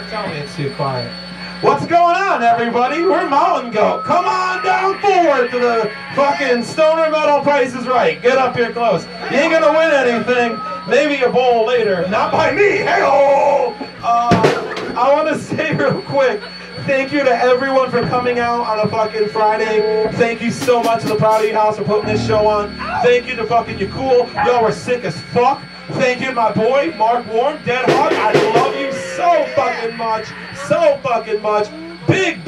Tell me it's too quiet. What's going on, everybody? We're Mountain Goat. Come on down forward to the fucking Stoner Metal Price is Right. Get up here close. You ain't gonna win anything. Maybe a bowl later. Not by me. Hey-oh! I want to say real quick, thank you to everyone for coming out on a fucking Friday. Thank you so much to the Proud of You House for putting this show on. Thank you to fucking You Cool. Y'all were sick as fuck. Thank you to my boy, Mark Warren, Dead Hog. I love you so fucking much. So fucking much. Big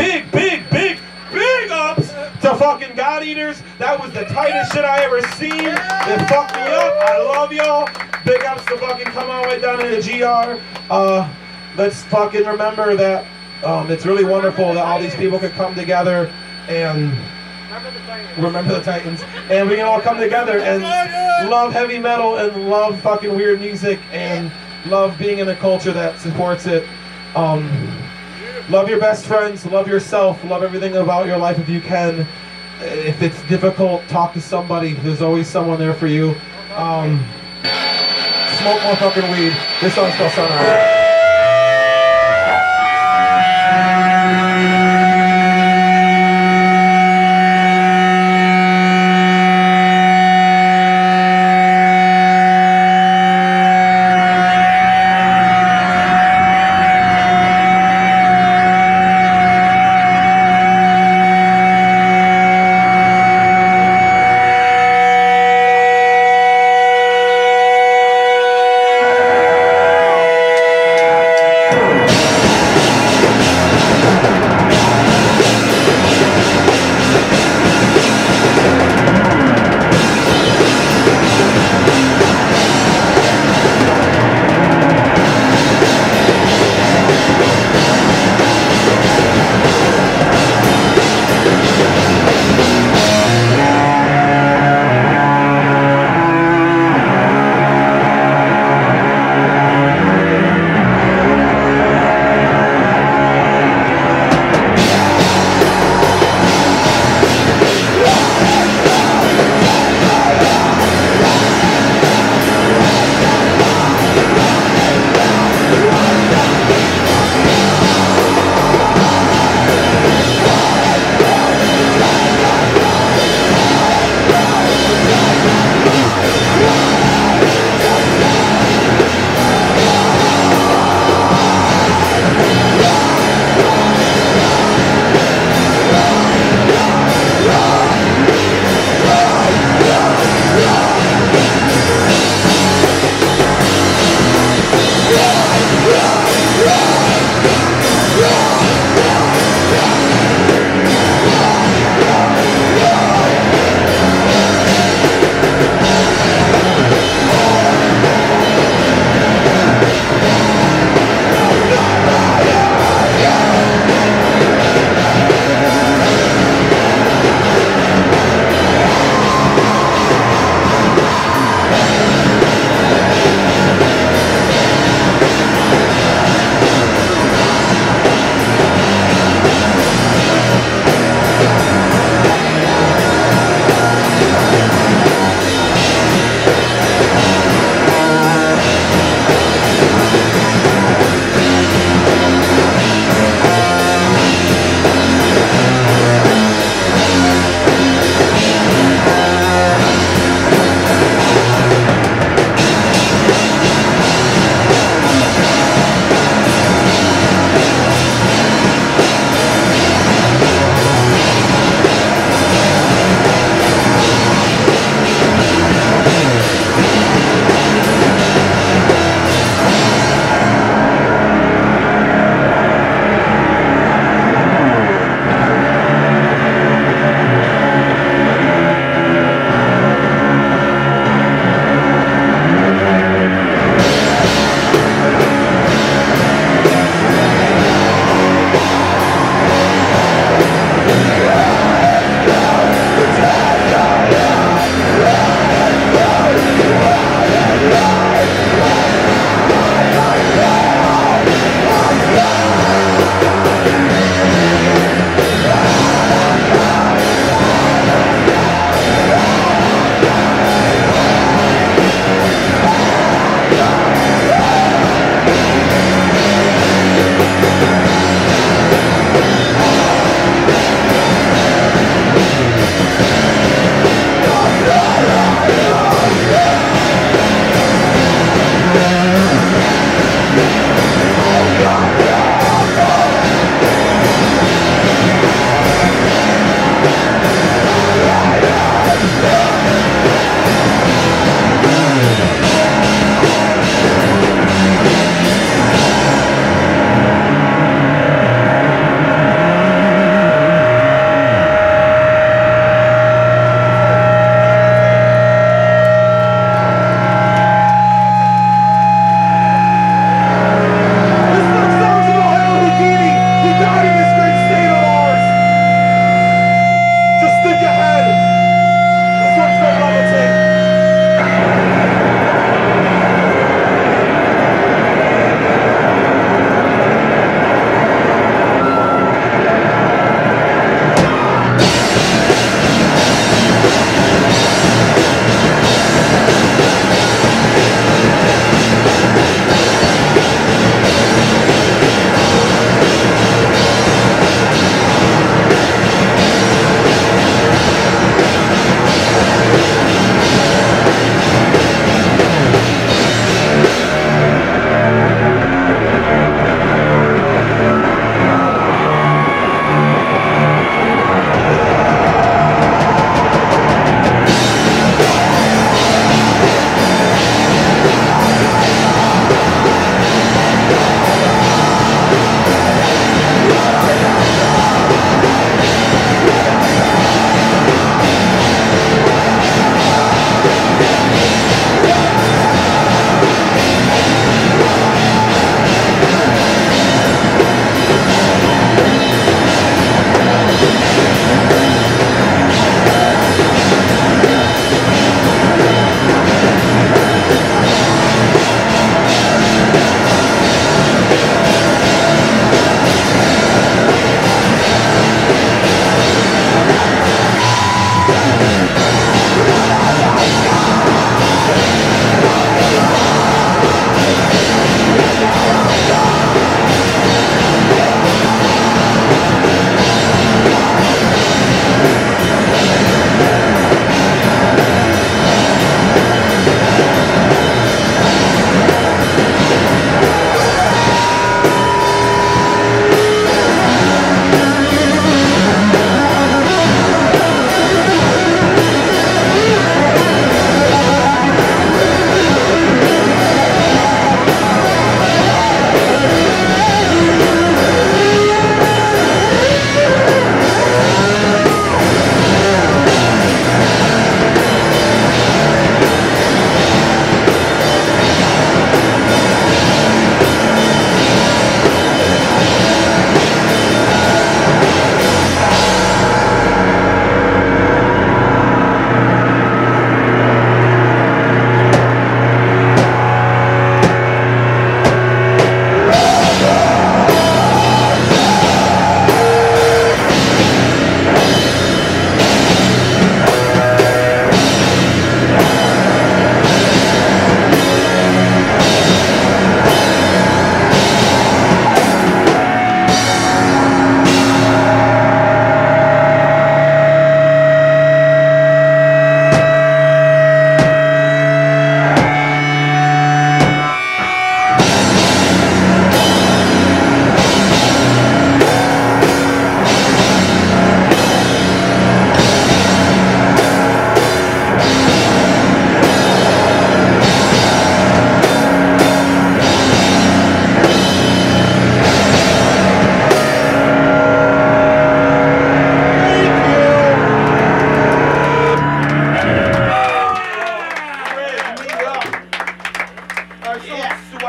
ups to fucking God Eaters. That was the tightest shit I ever seen. It fucked me up. I love y'all. Big ups to fucking come all the way down to the GR. Let's fucking remember that it's really wonderful that all these people could come together and remember the Titans, and we can all come together and love heavy metal and love fucking weird music and love being in a culture that supports it. Love your best friends, love yourself, love everything about your life if you can. If it's difficult, talk to somebody. There's always someone there for you. Smoke more fucking weed. This song's called Sunrise.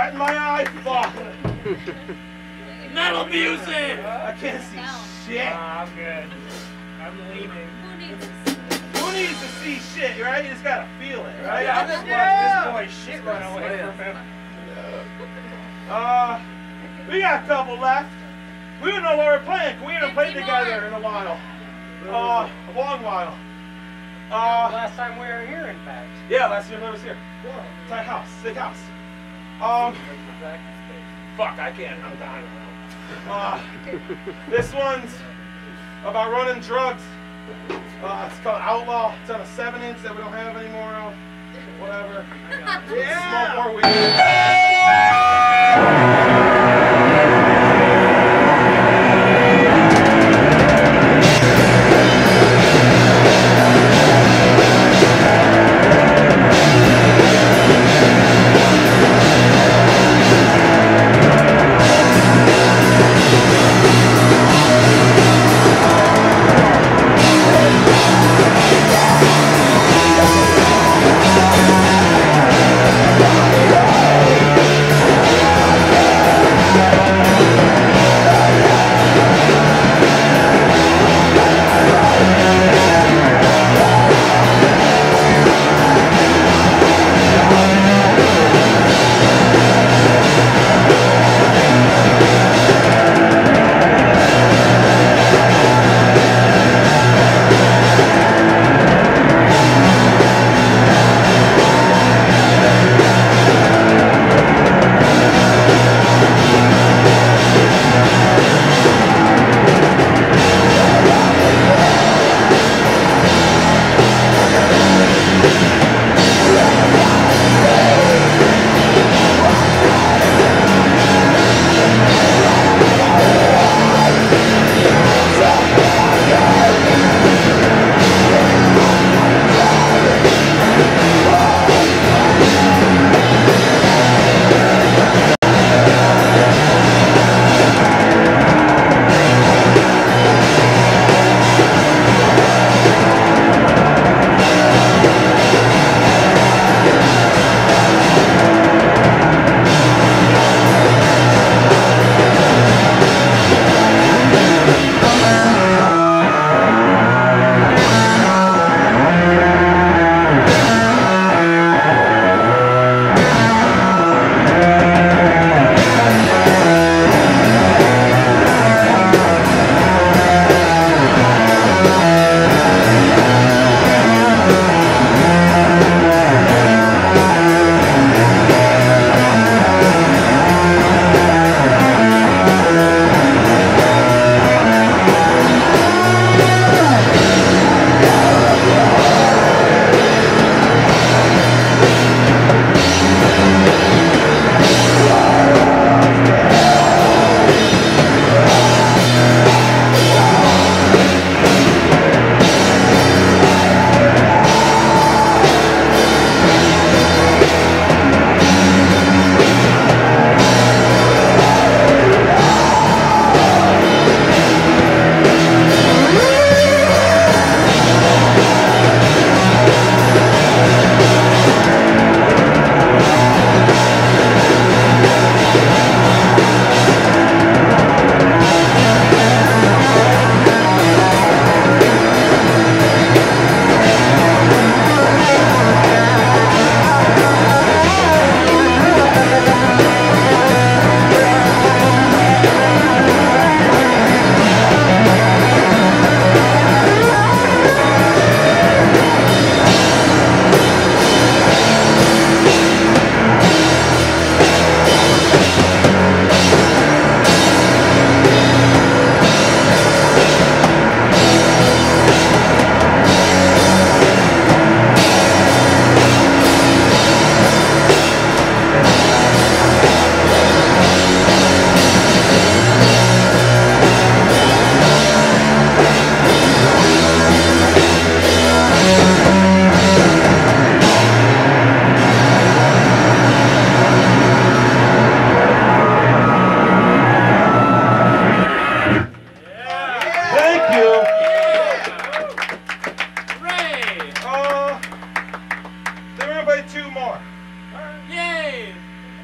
sweat in my eye. Fuck. Metal music! I can't see shit. I'm good. I'm leaving. Who needs to see shit, right? You just gotta feel it, right? I'm just watching this boy shit run away from him. We got a couple left. We don't know what we're playing. We haven't played together in a while. A long while. Last time we were here, in fact. Yeah, last time I was here. Tight house, sick house. Fuck, I can't. I'm dying. This one's about running drugs. It's called Outlaw. It's on a 7-inch that we don't have anymore of. Whatever. Yeah. Smoke more weed.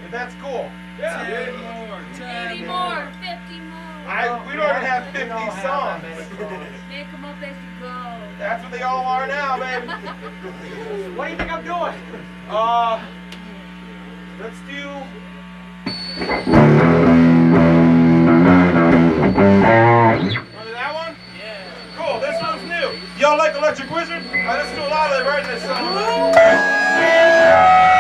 If that's cool. Yeah. 10 more. 80 more, 50 more. We don't even have 50 songs. Make them up as you go. That's what they all are now, baby. What do you think I'm doing? Let's do... Want that one? Yeah. Cool, this one's new. Y'all like Electric Wizard? I listen to a lot of them right in this song.